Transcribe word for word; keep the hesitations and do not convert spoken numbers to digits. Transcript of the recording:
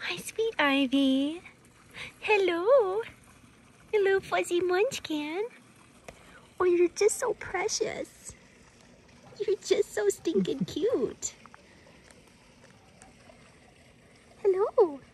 My sweet Ivy. Hello. Hello, fuzzy munchkin. Oh, you're just so precious. You're just so stinking cute. Hello.